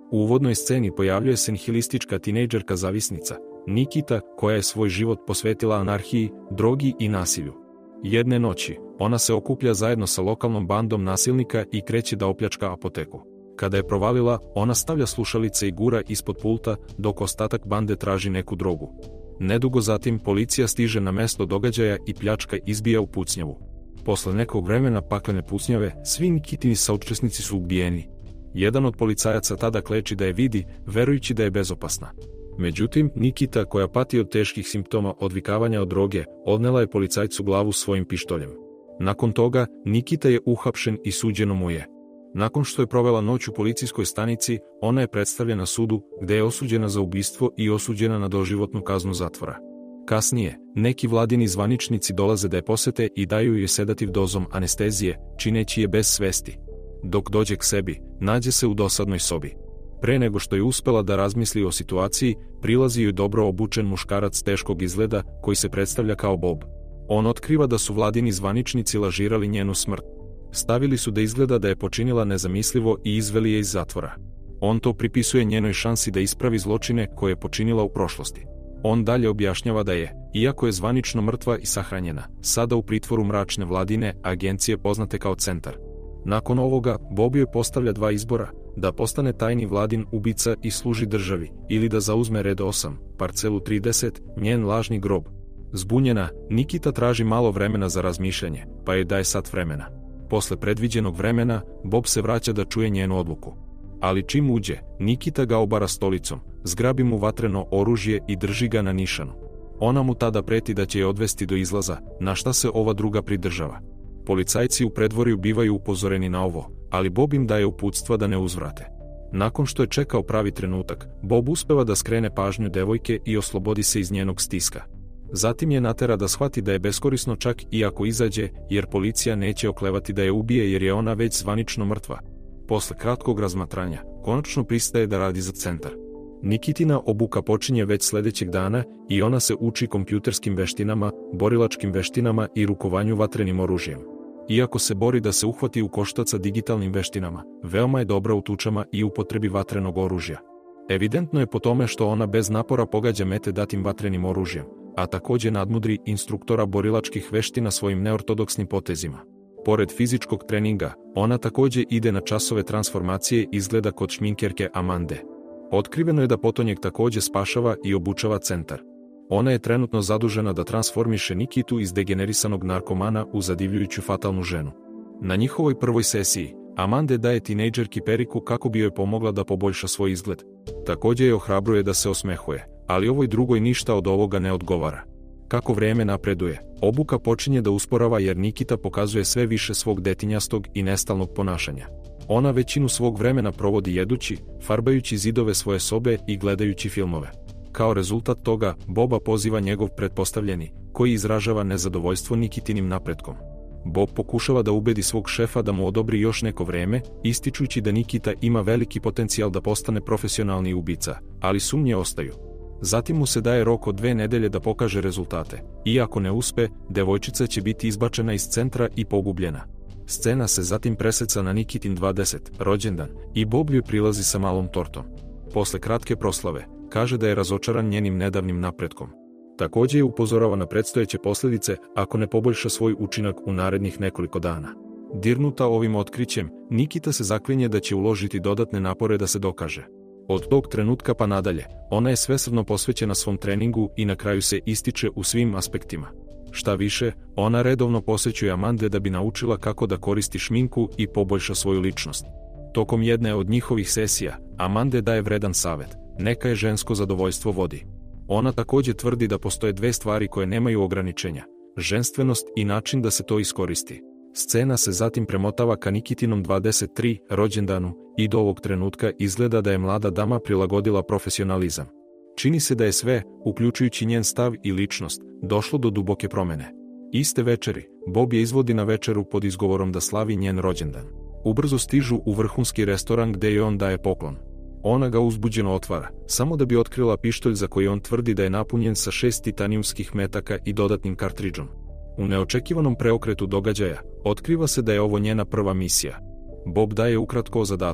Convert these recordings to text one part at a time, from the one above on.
U uvodnoj sceni pojavljuje se nihilistička tinejdžerka zavisnica, Nikita, koja je svoj život posvetila anarhiji, drogi i nasilju. Jedne noći, ona se okuplja zajedno sa lokalnom bandom nasilnika i kreće da opljačka apoteku. Kada je provalila, ona stavlja slušalice i gura ispod pulta, dok ostatak bande traži neku drogu. Nedugo zatim policija stiže na mesto događaja i pljačka izbija u pucnjavu. Posle nekog vremena paklene pucnjave, svi Nikitini saučesnici su ubijeni. Jedan od policajaca tada kleči da je vidi, verujući da je bezopasna. Međutim, Nikita, koja pati od teških simptoma odvikavanja od droge, odnela je policajcu glavu svojim pištoljem. Nakon toga, Nikita je uhapšen i suđeno mu je. Nakon što je provela noć u policijskoj stanici, ona je predstavljena sudu, gde je osuđena za ubistvo i osuđena na doživotnu kaznu zatvora. Kasnije, neki vladini zvaničnici dolaze da je posete i daju joj sedativ dozom anestezije, čineći je bez svesti. Dok dođe k sebi, nađe se u dosadnoj sobi. Pre nego što je uspela da razmisli o situaciji, prilazi joj dobro obučen muškarac teškog izgleda koji se predstavlja kao Bob. On otkriva da su vladini zvaničnici lažirali njenu smrt. Stavili su da izgleda da je počinila nezamislivo i izveli je iz zatvora. On to pripisuje njenoj šansi da ispravi zločine koje je počinila u prošlosti. On dalje objašnjava da je, iako je zvanično mrtva i sahranjena, sada u pritvoru mračne vladine agencije poznate kao Centar. Nakon ovoga, Bob joj postavlja dva izbora, da postane tajni vladin ubica i služi državi, ili da zauzme red 8, parcelu 30, njen lažni grob. Zbunjena, Nikita traži malo vremena za razmišljanje, pa joj daje sat vremena. Posle predviđenog vremena, Bob se vraća da čuje njenu odluku. Ali čim uđe, Nikita ga obara stolicom, zgrabi mu vatreno oružje i drži ga na nišanu. Ona mu tada preti da će je odvesti do izlaza, na šta se ova druga pridržava. Policajci u predvorju bivaju upozoreni na ovo, ali Bob im daje uputstva da ne uzvrate. Nakon što je čekao pravi trenutak, Bob uspeva da skrene pažnju devojke i oslobodi se iz njenog stiska. Zatim je natera da shvati da je beskorisno čak i ako izađe, jer policija neće oklevati da je ubije jer je ona već zvanično mrtva. Posle kratkog razmatranja, konačno pristaje da radi za Centar. Nikitina obuka počinje već sledećeg dana i ona se uči kompjuterskim veštinama, borilačkim veštinama i rukovanju vatrenim oružjem. Iako se bori da se uhvati u koštac sa digitalnim veštinama, veoma je dobra u tučama i upotrebi vatrenog oružja. Evidentno je po tome što ona bez napora pogađa mete datim vatrenim oružjem, a takođe nadmudri instruktora borilačkih veština svojim neortodoksnim potezima. Pored fizičkog treninga, ona takođe ide na časove transformacije izgleda kod šminkerke Amande. Otkriveno je da potonjak takođe spašava i obučava Centar. Ona je trenutno zadužena da transformiše Nikitu iz degenerisanog narkomana u zadivljujuću fatalnu ženu. Na njihovoj prvoj sesiji, Amande daje tinejdžerki periku kako bi joj pomogla da poboljša svoj izgled. Takođe je ohrabruje da se osmehuje, ali ovoj drugoj ništa od ovoga ne odgovara. Kako vreme napreduje, obuka počinje da usporava jer Nikita pokazuje sve više svog detinjastog i nestalnog ponašanja. Ona većinu svog vremena provodi jedući, farbajući zidove svoje sobe i gledajući filmove. Kao rezultat toga, Boba poziva njegov pretpostavljeni, koji izražava nezadovoljstvo Nikitinim napretkom. Bob pokušava da ubedi svog šefa da mu odobri još neko vreme, ističući da Nikita ima veliki potencijal da postane profesionalni ubica, ali sumnje ostaju. Zatim mu se daje rok od 2 nedelje da pokaže rezultate. Iako ne uspe, devojčica će biti izbačena iz centra i pogubljena. Scena se zatim preseca na Nikitin 20. rođendan i Bob joj prilazi sa malom tortom. Posle kratke proslave, kaže da je razočaran njenim nedavnim napretkom. Takođe je upozorava na predstojeće posljedice ako ne poboljša svoj učinak u narednih nekoliko dana. Dirnuta ovim otkrićem, Nikita se zaklinje da će uložiti dodatne napore da se dokaže. Od tog trenutka pa nadalje, ona je svesrdno posvećena svom treningu i na kraju se ističe u svim aspektima. Šta više, ona redovno posećuje Amande da bi naučila kako da koristi šminku i poboljša svoju ličnost. Tokom jedne od njihovih sesija, Amande daje vredan savet, neka je žensko zadovoljstvo vodi. Ona takođe tvrdi da postoje 2 stvari koje nemaju ograničenja, ženstvenost i način da se to iskoristi. Scena se zatim premotava ka Nikitinom 23. rođendanu i do ovog trenutka izgleda da je mlada dama prilagodila profesionalizam. Čini se da je sve, uključujući njen stav i ličnost, došlo do duboke promene. Iste večeri, Bob je izvodi na večeru pod izgovorom da slavi njen rođendan. Ubrzo stižu u vrhunski restoran gde joj on daje poklon. Ona ga uzbuđeno otvara, samo da bi otkrila pištolj za koji on tvrdi da je napunjen sa 6 titanijumskih metaka i dodatnim kartridžom. U neočekivanom preokretu događaja, otkriva se da je ovo njena prva misija. Bob daje ukratko o zadatku,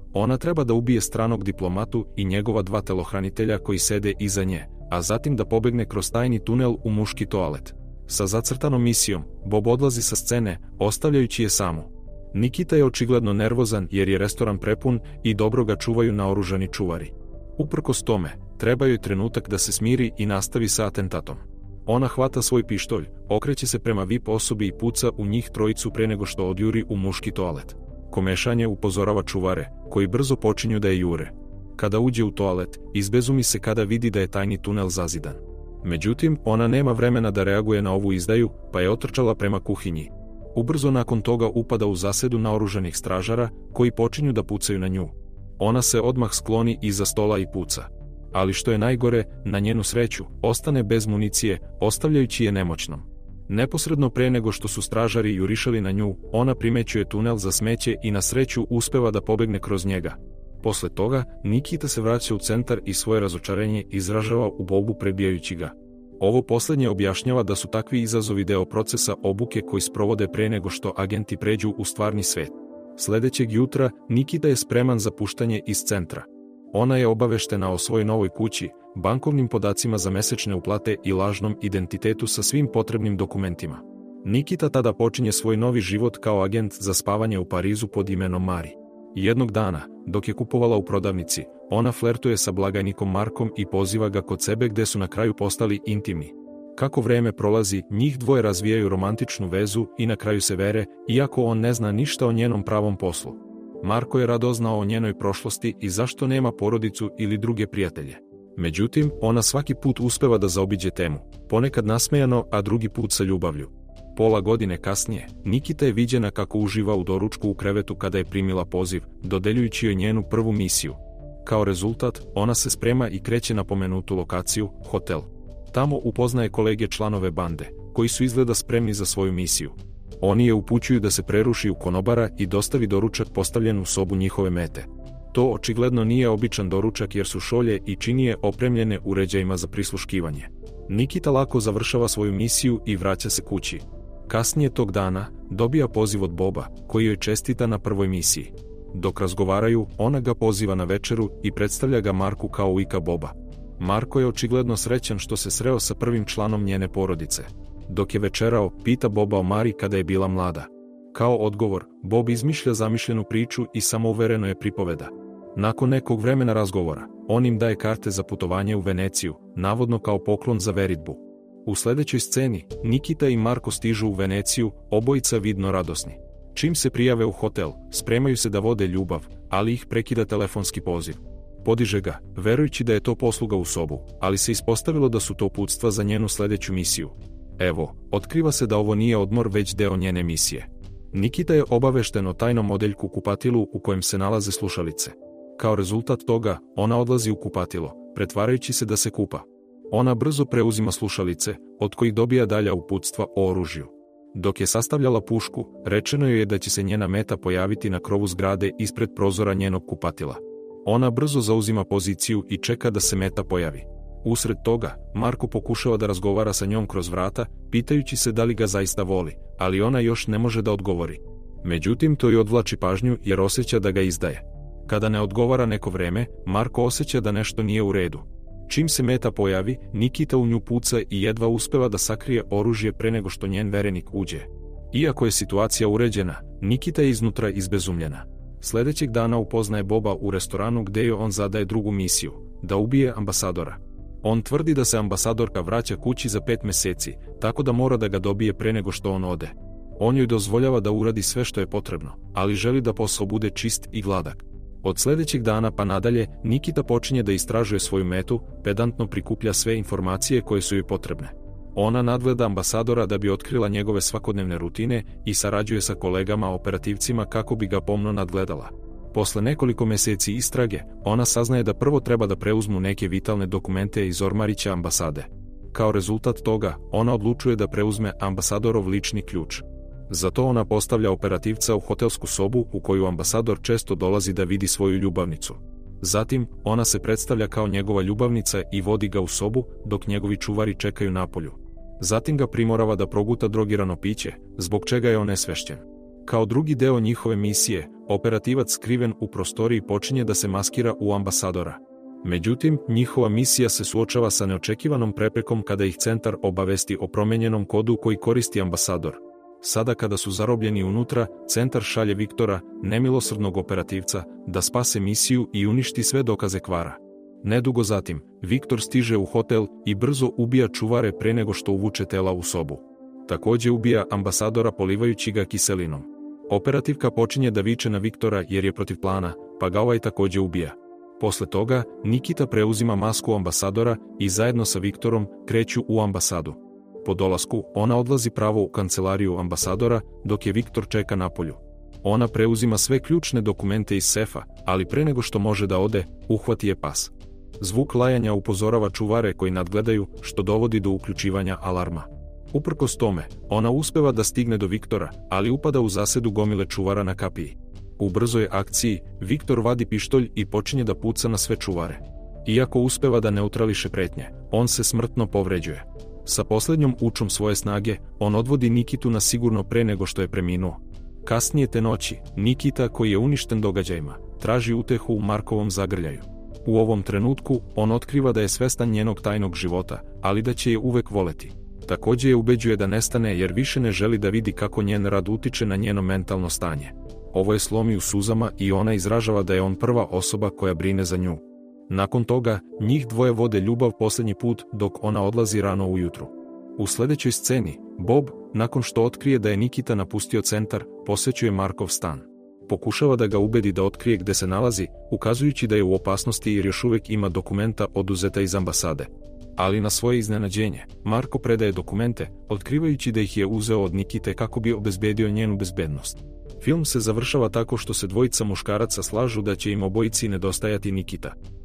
Ona treba da ubije stranog diplomatu i njegova 2 telohranitelja koji sede iza nje, a zatim da pobegne kroz tajni tunel u muški toalet. Sa zacrtanom misijom, Bob odlazi sa scene, ostavljajući je samu. Nikita je očigledno nervozan jer je restoran prepun i dobro ga čuvaju naoružani čuvari. Uprkos tome, treba joj trenutak da se smiri i nastavi sa atentatom. Ona hvata svoj pištolj, okreće se prema VIP osobi i puca u njih trojicu pre nego što odjuri u muški toalet. Komešanje upozorava čuvare, koji brzo počinju da je jure. Kada uđe u toalet, izbezumi se kada vidi da je tajni tunel zazidan. Međutim, ona nema vremena da reaguje na ovu izdaju, pa je otrčala prema kuhinji. Ubrzo nakon toga upada u zasedu naoružanih stražara, koji počinju da pucaju na nju. Ona se odmah skloni iza stola i puca. Ali što je najgore, na njenu sreću, ostane bez municije, ostavljajući je nemoćnom. Neposredno pre nego što su stražari jurišali na nju, ona primećuje tunel za smeće i na sreću uspeva da pobegne kroz njega. Posle toga, Nikita se vraća u centar i svoje razočarenje izražava u Bobu prebijajući ga. Ovo poslednje objašnjava da su takvi izazovi deo procesa obuke koji sprovode pre nego što agenti pređu u stvarni svet. Sledećeg jutra, Nikita je spreman za puštanje iz centra. Ona je obaveštena o svojoj novoj kući, bankovnim podacima za mesečne uplate i lažnom identitetu sa svim potrebnim dokumentima. Nikita tada počinje svoj novi život kao agent za spavanje u Parizu pod imenom Mari. Jednog dana, dok je kupovala u prodavnici, ona flertuje sa blagajnikom Markom i poziva ga kod sebe gde su na kraju postali intimni. Kako vreme prolazi, njih dvoje razvijaju romantičnu vezu i na kraju se vere, iako on ne zna ništa o njenom pravom poslu. Marko je rado znao o njenoj prošlosti i zašto nema porodicu ili druge prijatelje. Međutim, ona svaki put uspeva da zaobiđe temu, ponekad nasmejano, a drugi put sa ljubavlju. Pola godine kasnije, Nikita je viđena kako uživa u doručku u krevetu kada je primila poziv, dodeljujući joj njenu prvu misiju. Kao rezultat, ona se sprema i kreće na pomenutu lokaciju, hotel. Tamo upoznaje kolege članove bande, koji su izgleda spremni za svoju misiju. Oni je upućuju da se preruši u konobara i dostavi doručak postavljen u sobu njihove mete. To očigledno nije običan doručak jer su šolje i činije opremljene uređajima za prisluškivanje. Nikita lako završava svoju misiju i vraća se kući. Kasnije tog dana, dobija poziv od Boba, koji joj čestita na prvoj misiji. Dok razgovaraju, ona ga poziva na večeru i predstavlja ga Marku kao ujka Boba. Marko je očigledno srećan što se sreo sa prvim članom njene porodice. Dok je večerao, pita Boba o Mari kada je bila mlada. Kao odgovor, Bob izmišlja zamišljenu priču i samouvereno je pripoveda. Nakon nekog vremena razgovora, on im daje karte za putovanje u Veneciju, navodno kao poklon za veritbu. U sledećoj sceni, Nikita i Marko stižu u Veneciju, obojica vidno radosni. Čim se prijave u hotel, spremaju se da vode ljubav, ali ih prekida telefonski poziv. Podiže ga, verujući da je to posluga u sobu, ali se ispostavilo da su to uputstva za njenu sledeću misiju. Evo, otkriva se da ovo nije odmor već deo njene misije. Nikita je obavešten o tajnom odeljku kupatilu u kojem se nalaze slušalice. Kao rezultat toga, ona odlazi u kupatilo, pretvarajući se da se kupa. Ona brzo preuzima slušalice, od kojih dobija dalja uputstva o oružju. Dok je sastavljala pušku, rečeno joj je da će se njena meta pojaviti na krovu zgrade ispred prozora njenog kupatila. Ona brzo zauzima poziciju i čeka da se meta pojavi. Usred toga, Marko pokušava da razgovara sa njom kroz vrata, pitajući se da li ga zaista voli, ali ona još ne može da odgovori. Međutim, to joj odvlači pažnju jer osjeća da ga izdaje. Kada ne odgovara neko vreme, Marko osjeća da nešto nije u redu. Čim se meta pojavi, Nikita u nju puca i jedva uspeva da sakrije oružje pre nego što njen verenik uđe. Iako je situacija uređena, Nikita je iznutra izbezumljena. Sledećeg dana upoznaje Boba u restoranu gde joj on zadaje drugu misiju, da ubije ambasadora. On tvrdi da se ambasadorka vraća kući za 5 meseci, tako da mora da ga dobije pre nego što on ode. On joj dozvoljava da uradi sve što je potrebno, ali želi da posao bude čist i gladak. Od sledećeg dana pa nadalje, Nikita počinje da istražuje svoju metu, pedantno prikuplja sve informacije koje su joj potrebne. Ona nadgleda ambasadora da bi otkrila njegove svakodnevne rutine i sarađuje sa kolegama operativcima kako bi ga pomno nadgledala. Posle nekoliko meseci istrage, ona saznaje da prvo treba da preuzmu neke vitalne dokumente iz ormarića ambasade. Kao rezultat toga, ona odlučuje da preuzme ambasadorov lični ključ. Zato ona postavlja operativca u hotelsku sobu u koju ambasador često dolazi da vidi svoju ljubavnicu. Zatim, ona se predstavlja kao njegova ljubavnica i vodi ga u sobu, dok njegovi čuvari čekaju napolju. Zatim ga primorava da proguta drogirano piće, zbog čega je onesvešćen. Kao drugi deo njihove misije, operativac skriven u prostoriji počinje da se maskira u ambasadora. Međutim, njihova misija se suočava sa neočekivanom preprekom kada ih centar obavesti o promenjenom kodu koji koristi ambasador. Sada kada su zarobljeni unutra, centar šalje Viktora, nemilosrdnog operativca, da spase misiju i uništi sve dokaze kvara. Nedugo zatim, Viktor stiže u hotel i brzo ubija čuvare pre nego što uvuče tela u sobu. Takođe ubija ambasadora polivajući ga kiselinom. Operativka počinje da viče na Viktora jer je protiv plana, pa ga ovaj takođe ubija. Posle toga, Nikita preuzima masku ambasadora i zajedno sa Viktorom kreću u ambasadu. Po dolasku, ona odlazi pravo u kancelariju ambasadora, dok je Viktor čeka napolju. Ona preuzima sve ključne dokumente iz sefa, ali pre nego što može da ode, uhvati je pas. Zvuk lajanja upozorava čuvare koji nadgledaju, što dovodi do uključivanja alarma. Uprkos tome, ona uspeva da stigne do Viktora, ali upada u zasedu gomile čuvara na kapiji. U brzoj akciji, Viktor vadi pištolj i počinje da puca na sve čuvare. Iako uspeva da neutrališe pretnje, on se smrtno povređuje. Sa poslednjom učom svoje snage, on odvodi Nikitu na sigurno pre nego što je preminuo. Kasnije te noći, Nikita, koji je uništen događajima, traži utehu u Markovom zagrljaju. U ovom trenutku, on otkriva da je svestan njenog tajnog života, ali da će je uvek voleti. Takođe je ubeđuje da nestane jer više ne želi da vidi kako njen rad utiče na njeno mentalno stanje. Ovo je slomi u suzama i ona izražava da je on prva osoba koja brine za nju. Nakon toga, njih dvoje vode ljubav posljednji put dok ona odlazi rano ujutru. U sledećoj sceni, Bob, nakon što otkrije da je Nikita napustio centar, posećuje Markov stan. Pokušava da ga ubedi da otkrije gde se nalazi, ukazujući da je u opasnosti jer još uvek ima dokumenta oduzeta iz ambasade. Ali na svoje iznenađenje, Marko predaje dokumente, otkrivajući da ih je uzeo od Nikite kako bi obezbedio njenu bezbednost. Film se završava tako što se dvojica muškaraca slažu da će im obojici nedostajati Nikita.